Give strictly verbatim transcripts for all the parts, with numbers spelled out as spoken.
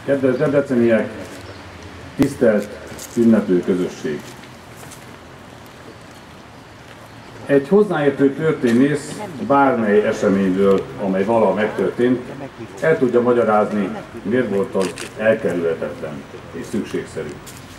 Kedves debreceniek, tisztelt ünneplő közösség! Egy hozzáértő történész bármely eseményről, amely valaha megtörtént, el tudja magyarázni, miért volt az elkerülhetetlen és szükségszerű.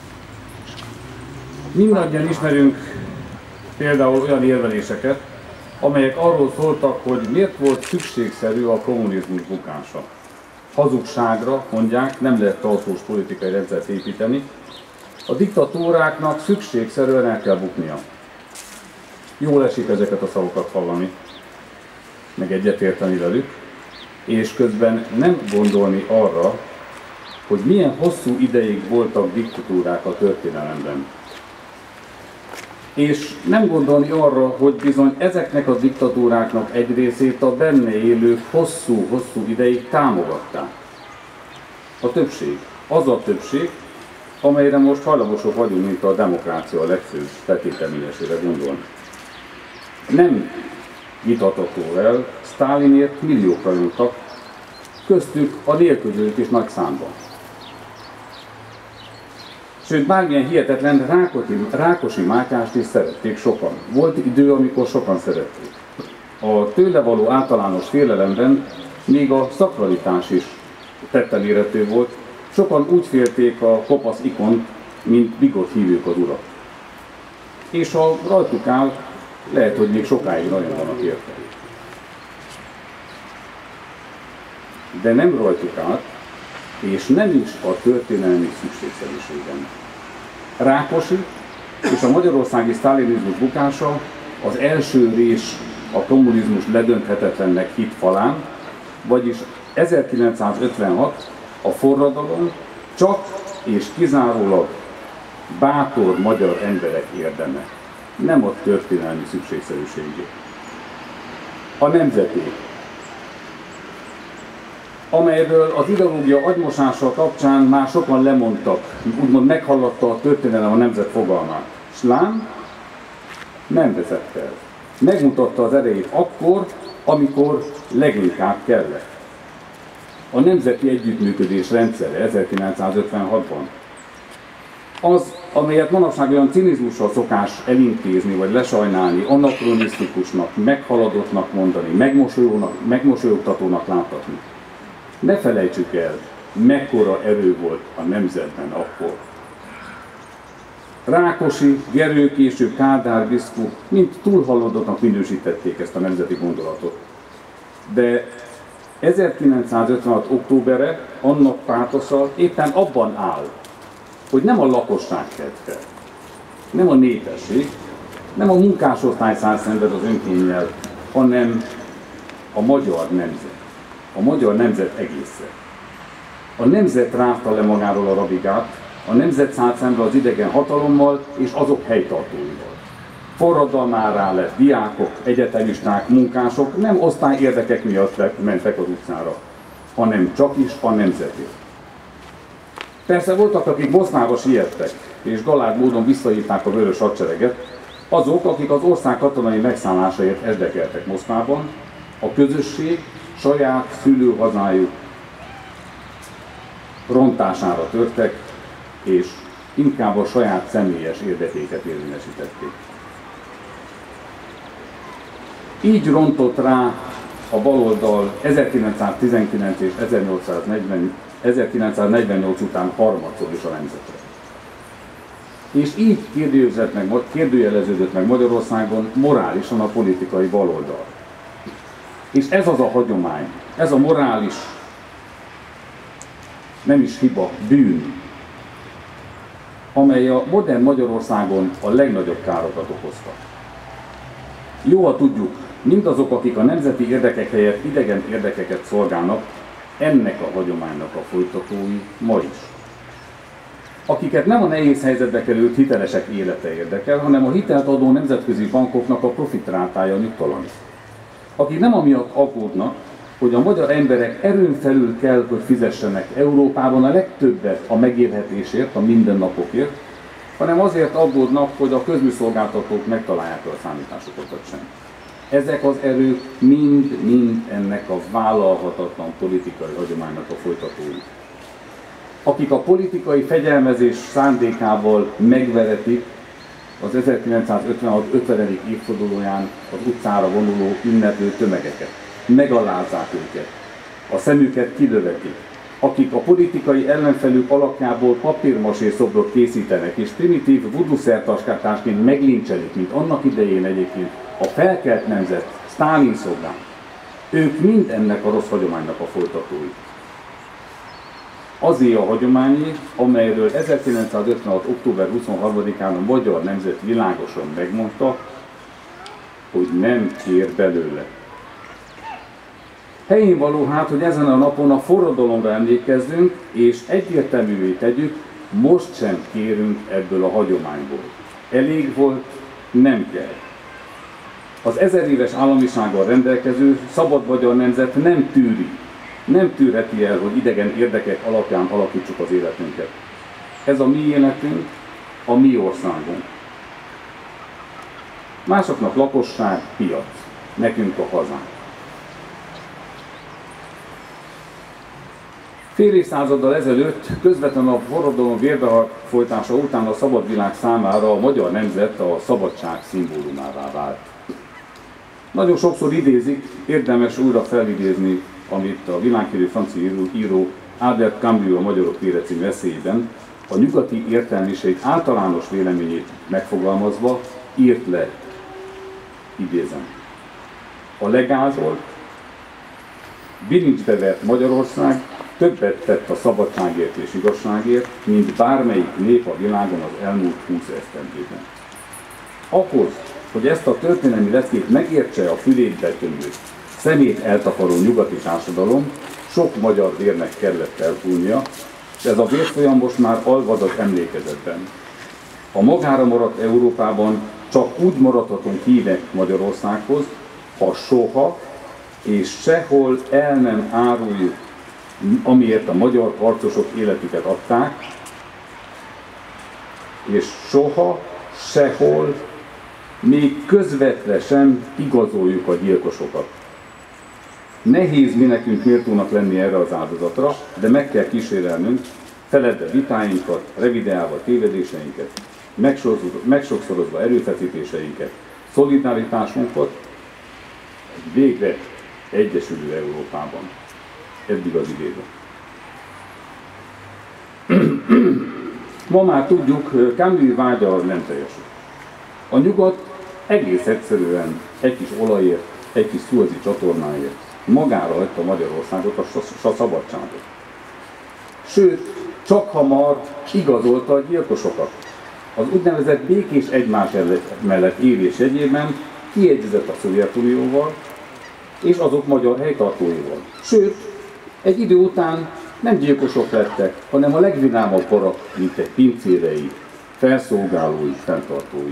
Mindannyian ismerünk például olyan érveléseket, amelyek arról szóltak, hogy miért volt szükségszerű a kommunizmus bukása. Hazugságra, mondják, nem lehet tartós politikai rendszert építeni, a diktatúráknak szükségszerűen el kell buknia. Jól esik ezeket a szavakat hallani, meg egyetérteni velük, és közben nem gondolni arra, hogy milyen hosszú ideig voltak diktatúrák a történelemben. És nem gondolni arra, hogy bizony ezeknek a diktatúráknak egy részét a benne élők hosszú-hosszú ideig támogatták. A többség, az a többség, amelyre most hajlamosok vagyunk, mint a demokrácia a legfőbb feltételményesére gondolni. Nem vitatható el, Sztálinért milliók rajongtak, köztük a nélkülözők is nagy számban. Sőt, bármilyen hihetetlen, Rákosi, Rákosi Mátyást is szerették sokan. Volt idő, amikor sokan szerették. A tőle való általános félelemben még a szakralitás is tetten érhető volt. Sokan úgy félték a kopasz ikont, mint bigott hívők az urat. És ha rajtuk áll, lehet, hogy még sokáig rajonganak érte. De nem rajtuk át, és nem is a történelmi szükségszerűségen. Rákosi és a magyarországi sztálinizmus bukása az első rés a kommunizmus ledönthetetlennek hitt falán, vagyis ezerkilencszázötvenhat a forradalom csak és kizárólag bátor magyar emberek érdeme, nem a történelmi szükségszerűségé. A nemzeté, amelyről az ideológia agymosása kapcsán már sokan lemondtak, úgymond meghaladta a történelem a nemzet fogalmát. S lám nem vezet el. Megmutatta az erejét akkor, amikor leginkább kellett. A nemzeti együttműködés rendszere ezerkilencszázötvenhatban. Az, amelyet manapság olyan cinizmussal szokás elintézni vagy lesajnálni, anakronisztikusnak, meghaladottnak mondani, megmosolyogtatónak láthatni. Ne felejtsük el, mekkora erő volt a nemzetben akkor. Rákosi, Gerő, később Kádár biszkup mind túlhaladottnak minősítették ezt a nemzeti gondolatot. De ezerkilencszázötvenhat októbere annak pátosza éppen abban áll, hogy nem a lakosság kelt fel, nem a népesség, nem a munkásosztály száll szemben az önkénnyel, hanem a magyar nemzet, a magyar nemzet egészen. A nemzet rázta le magáról a rabigát, a nemzet szállt szembe az idegen hatalommal és azok helytartóival. Forradalmárá lett diákok, egyetemisták, munkások nem osztály érdekek miatt mentek az utcára, hanem csak is a nemzetért. Persze voltak, akik Moszkvába siettek, és galád módon visszahívták a vörös hadsereget, azok, akik az ország katonai megszállásáért esdekeltek Moszkvában, a közösség saját szülőhazájuk rontására törtek, és inkább a saját személyes érdekeiket érvényesítették. Így rontott rá a baloldal ezerkilencszáztizenkilenc és ezerkilencszáznegyvennyolc után harmadszor is a nemzetre. És így meg, kérdőjeleződött meg Magyarországon morálisan a politikai baloldal. És ez az a hagyomány, ez a morális, nem is hiba, bűn, amely a modern Magyarországon a legnagyobb károkat okozta. Jó, ha tudjuk, mindazok, akik a nemzeti érdekek helyett idegen érdekeket szolgálnak, ennek a hagyománynak a folytatói ma is. Akiket nem a nehéz helyzetbe került hitelesek élete érdekel, hanem a hitelt adó nemzetközi bankoknak a profitrátája nyugtalan. Akik nem amiatt aggódnak, hogy a magyar emberek erőn felül kell, hogy fizessenek Európában a legtöbbet a megélhetésért, a mindennapokért, hanem azért aggódnak, hogy a közműszolgáltatók megtalálják a számításokat sem. Ezek az erők mind-mind ennek a vállalhatatlan politikai hagyománynak a folytatói. akik a politikai fegyelmezés szándékával megveretik az ezerkilencszázötvenhat ötvenedik évfordulóján az utcára vonuló ünneplő tömegeket. Megalázzák őket, a szemüket kilövetik, akik a politikai ellenfelük alakjából papírmasé szobrot készítenek, és primitív voodoo szertartásként meglincselik, mint annak idején egyébként a felkelt nemzet, Sztálin szolgán. Ők mind ennek a rossz hagyománynak a folytatói. Azé a hagyományé, amelyről ezerkilencszázötvenhat október huszonharmadikán a magyar nemzet világosan megmondta, hogy nem kér belőle. Helyén való hát, hogy ezen a napon a forradalomra emlékezzünk, és egyértelművé tegyük, most sem kérünk ebből a hagyományból. Elég volt, nem kell. Az ezer éves államisággal rendelkező szabad magyar nemzet nem tűri, nem tűrheti el, hogy idegen érdekek alapján alakítsuk az életünket. Ez a mi életünk, a mi országunk. Másoknak lakosság, piac, nekünk a hazánk. Fél évszázaddal ezelőtt, közvetlenül a forradalom vérbefolytása után a szabad világ számára a magyar nemzet a szabadság szimbólumává vált. Nagyon sokszor idézik, érdemes újra felidézni, amit a világhírű francia író, író Albert Camus a Magyarok vére című eszéjében a nyugati értelmiség általános véleményét megfogalmazva írt le, idézem. A legázolt, bilincsbe vert Magyarország többet tett a szabadságért és igazságért, mint bármelyik nép a világon az elmúlt húsz esztendőben. Ahhoz, hogy ezt a történelmi leckét megértse a fülét betömő, szemét eltakaró nyugati társadalom, sok magyar vérnek kellett elfújnia, de ez a vérfolyam most már alvad az emlékezetben. A magára maradt Európában csak úgy maradhatunk hívek Magyarországhoz, ha soha és sehol el nem áruljuk, amiért a magyar harcosok életüket adták, és soha, sehol, még közvetve sem igazoljuk a gyilkosokat. Nehéz mi nekünk méltónak lenni erre az áldozatra, de meg kell kísérelnünk, feledve vitáinkat, revideálva tévedéseinket, megsokszorozva erőfeszítéseinket, szolidaritásunkat, egy végre egyesülő Európában. Eddig az idézet. Ma már tudjuk, Camus vágya nem teljesül. A nyugat egész egyszerűen egy kis olajért, egy kis szuezi csatornáért magára hagyta Magyarországot, a szabadságot. Sőt, csak hamar igazolta a gyilkosokat. Az úgynevezett békés egymás mellett élés jegyében kiegyezett a Szovjetunióval és azok magyar helytartóival. Sőt, egy idő után nem gyilkosok lettek, hanem a legvidámabb barak, mint egy pincérei, felszolgálói, fenntartói.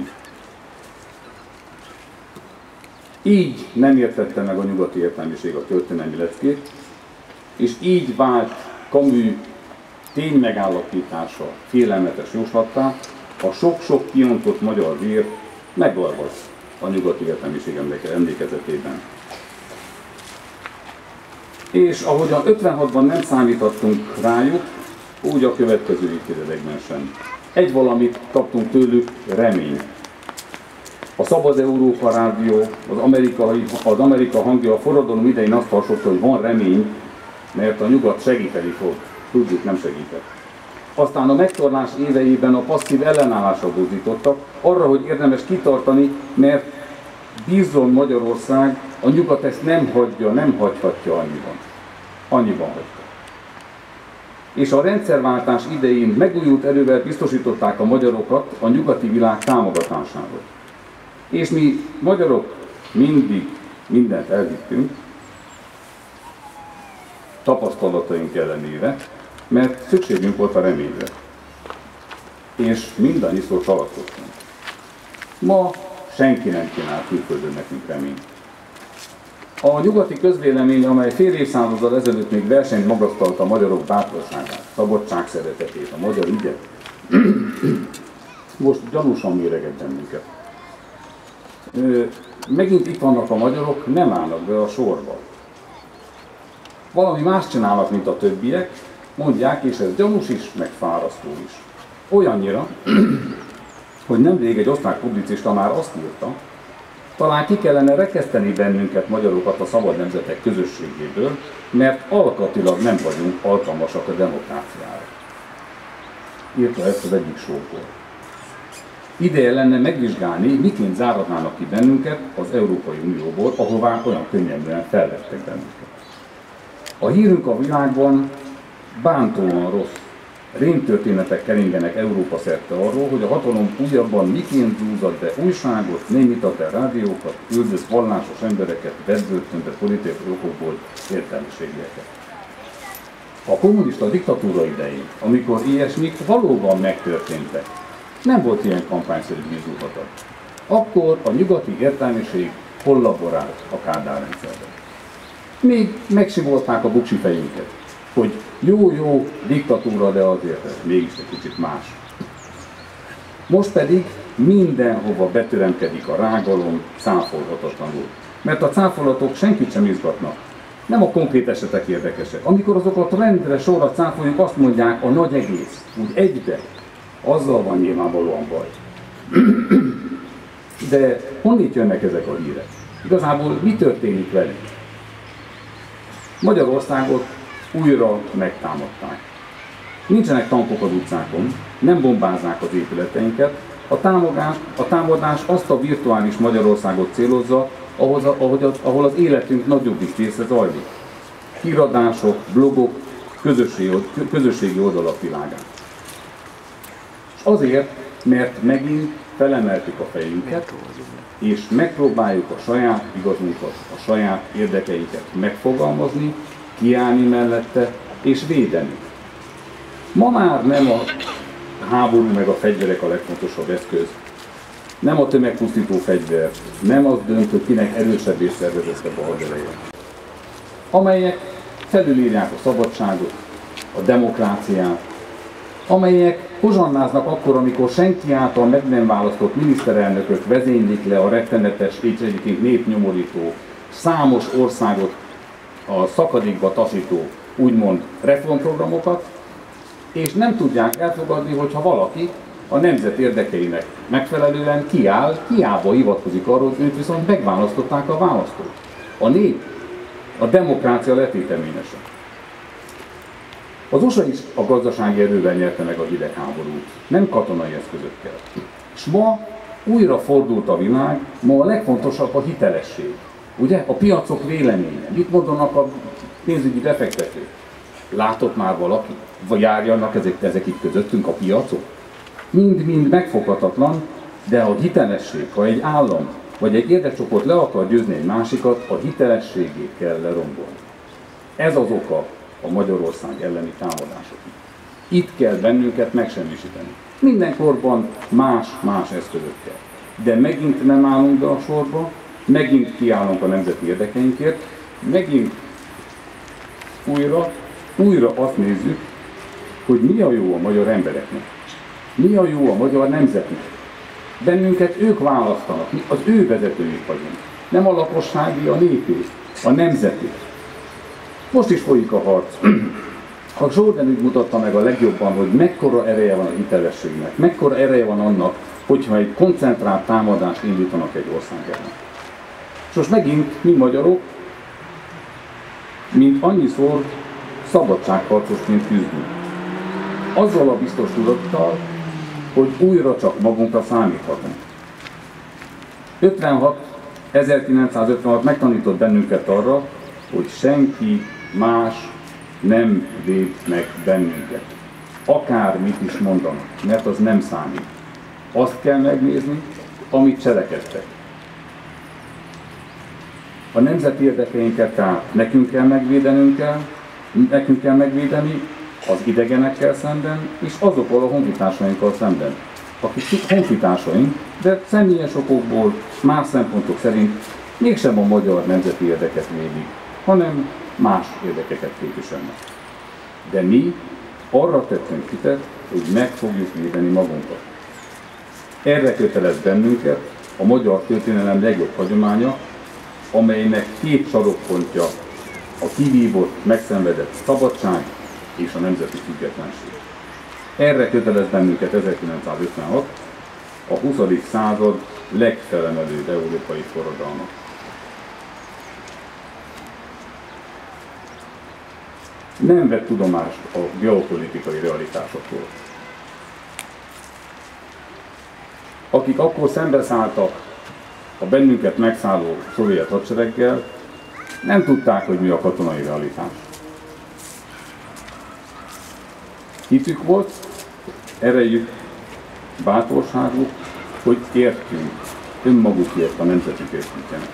Így nem értette meg a nyugati értelmiség a történelmi leckét, és így vált Camus ténymegállapítása félelmetes jóslattá, a sok-sok kiontott magyar vér meglarvaz a nyugati értelmiség emlékezetében. És ahogyan ötvenhatban nem számítottunk rájuk, úgy a következő évtizedekben sem. Egy valamit kaptunk tőlük, reményt. A Szabad Európa Rádió, az Amerika, az Amerika hangja a forradalom idején azt harsogta, hogy van remény, mert a nyugat segíteni fog. Tudjuk, nem segített. Aztán a megtorlás éveiben a passzív ellenállásra buzdítottak, arra, hogy érdemes kitartani, mert bízzon Magyarország, a nyugat ezt nem hagyja, nem hagyhatja annyiban. Annyiban hagyta. És a rendszerváltás idején megújult erővel biztosították a magyarokat a nyugati világ támogatásáról. És mi magyarok mindig mindent elhittünk, tapasztalataink ellenére, mert szükségünk volt a reményre. És mindannyiszor csalódtunk. Ma senki nem kínál külföldön nekünk reményt. A nyugati közvélemény, amely fél évszázaddal ezelőtt még versenyt magasztalta a magyarok bátorságát, szabadság szeretetét, a magyar ügyet, most gyanúsan méreget bennünket. Megint itt vannak a magyarok, nem állnak be a sorba. Valami más csinálnak, mint a többiek, mondják, és ez gyanús is, meg fárasztó is. Olyannyira, hogy nemrég egy osztrák publicista már azt írta, talán ki kellene rekeszteni bennünket, magyarokat a szabad nemzetek közösségéből, mert alkatilag nem vagyunk alkalmasak a demokráciára. Írta ezt az egyik sókor. Ideje lenne megvizsgálni, miként záratnának ki bennünket az Európai Unióból, ahová olyan könnyedben felvettek bennünket. A hírünk a világban bántóan rossz. Rémtörténetek keringenek Európa szerte arról, hogy a hatalom újabban miként zúzad be újságot, némítat el rádiókat, üldöz vallásos embereket, vett börtönbe politikai okokból értelmiségieket. A kommunista diktatúra idején, amikor ilyesmik valóban megtörténtek, nem volt ilyen kampányszerű vízúhatat. Akkor a nyugati értelmiség kollaborált a Kádár rendszerben. Még megsivolták a buksi fejünket, hogy jó-jó diktatúra, de azért ez mégis egy kicsit más. Most pedig mindenhova betöremkedik a rágalom cáfolhatatlanul. Mert a cáfolatok senkit sem izgatnak. Nem a konkrét esetek érdekesek. Amikor azokat rendre sorra cáfoljuk, azt mondják a nagy egész, úgy egybe. Azzal van nyilvánvalóan baj. De honnét jönnek ezek a hírek? Igazából mi történik velük? Magyarországot újra megtámadták. Nincsenek tankok az utcákon, nem bombázzák az épületeinket, a támadás, a támadás azt a virtuális Magyarországot célozza, ahhoz a, ahogy az, ahol az életünk nagyobbik része zajlik. Híradások, blogok, közösségi, közösségi oldalak világán. És azért, mert megint felemeltük a fejünket, és megpróbáljuk a saját igazunkat, a saját érdekeinket megfogalmazni, kiállni mellette és védeni. Ma már nem a háború meg a fegyverek a legfontosabb eszköz, nem a tömegpusztító fegyver, nem az dönt, hogy kinek erősebb és szervezettebb a hadereje, amelyek felülírják a szabadságot, a demokráciát, amelyek hozsannáznak akkor, amikor senki által meg nem választott miniszterelnökök vezénylik le a rettenetes, és egyébként népnyomorító, számos országot a szakadékba taszító, úgymond reformprogramokat, és nem tudják elfogadni, hogyha valaki a nemzet érdekeinek megfelelően kiáll, hiába hivatkozik arról, hogy őt viszont megválasztották a választók. A nép, a demokrácia letéteményese. Az u es á is a gazdasági erővel nyerte meg a hidegháborút, nem katonai eszközökkel. És ma újra fordult a világ, ma a legfontosabb a hitelesség. Ugye? A piacok véleménye. Mit mondanak a pénzügyi befektetők? Látott már valaki? Vagy járjanak ezek, ezek itt közöttünk a piacok? Mind-mind megfoghatatlan, de a hitelesség, ha egy állam vagy egy érdekcsoport le akar győzni egy másikat, a hitelességét kell lerombolni. Ez az oka a Magyarország elleni támadásoknak. Itt kell bennünket megsemmisíteni. Mindenkorban más-más eszközökkel. De megint nem állunk be a sorba, megint kiállunk a nemzeti érdekeinkért, megint újra, újra azt nézzük, hogy mi a jó a magyar embereknek. Mi a jó a magyar nemzetnek. Bennünket ők választanak, mi az ő vezetőik vagyunk. Nem a lakossági, a népé, a nemzeti. Most is folyik a harc. A Zsolden ügy mutatta meg a legjobban, hogy mekkora ereje van a hitelességnek, mekkora ereje van annak, hogyha egy koncentrált támadást indítanak egy ország ellen. És most megint mi magyarok, mint annyiszor szabadságharcosként küzdünk. Azzal a biztos tudattal, hogy újra csak magunkra számíthatunk. ötvenhat, ezerkilencszázötvenhat megtanított bennünket arra, hogy senki más nem véd meg bennünket. Akármit is mondanak, mert az nem számít. Azt kell megnézni, amit cselekedtek. A nemzeti érdekeinket tehát nekünk kell megvédenünk kell, nekünk kell megvédeni az idegenekkel szemben, és azokkal a honfitársainkkal szemben, akik honfitársaink, de személyes okokból, más szempontok szerint mégsem a magyar nemzeti érdeket védik, hanem más érdekeket képviselnek. De mi arra tettünk hitet, hogy meg fogjuk védeni magunkat. Erre kötelez bennünket a magyar történelem legjobb hagyománya, amelynek két sarokpontja a kivívott, megszenvedett szabadság és a nemzeti függetlenség. Erre kötelez bennünket ezerkilencszázötvenhat, a huszadik század legfelemelőbb európai forradalma. Nem vett tudomást a geopolitikai realitásokról. Akik akkor szembeszálltak a bennünket megszálló szovjet hadsereggel, nem tudták, hogy mi a katonai realitás. Hitük volt, erejük, bátorságuk, hogy értünk, önmagukért, a nemzetükért küzdjenek.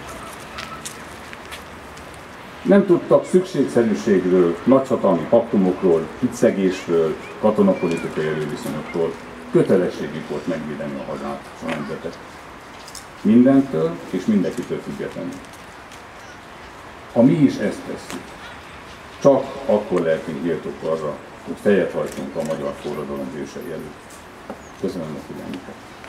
Nem tudtak szükségszerűségről, nagyhatalmi paktumokról, hitszegésről, katonapolitikai erőviszonyokról. Kötelességük volt megvédeni a hazát és a nemzetet. Mindentől és mindenkitől függetlenül. Ha mi is ezt tesszük, csak akkor lehetünk méltók arra, hogy fejet hajtunk a magyar forradalom hősei előtt. Köszönöm a figyelmüket!